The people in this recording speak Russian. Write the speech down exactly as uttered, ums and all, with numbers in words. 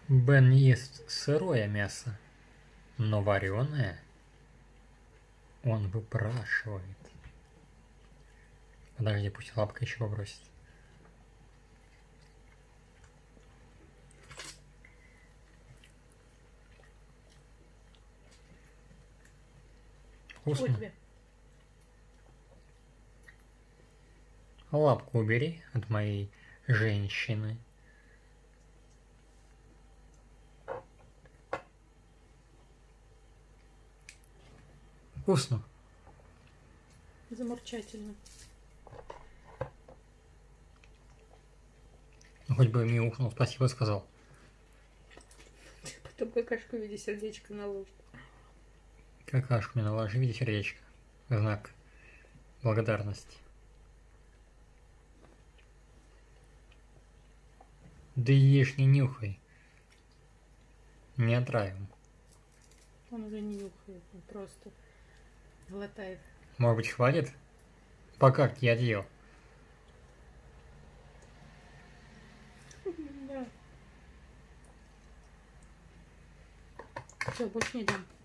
Бен ест сырое мясо, но вареное он выпрашивает. Подожди, пусть лапка еще бросит. Вкусно? Лапку убери от моей женщины. Вкусно. Заморчательно. Ну, хоть бы мяукнул, спасибо сказал. Потом какашку в виде сердечка наложит. Какашку мне наложи в виде сердечка. Знак благодарности. Да ешь, не нюхай. Не отравим. Он уже не нюхает, он просто глотает. Может быть, хватит? Пока я отъел. Да. Все, больше не дам.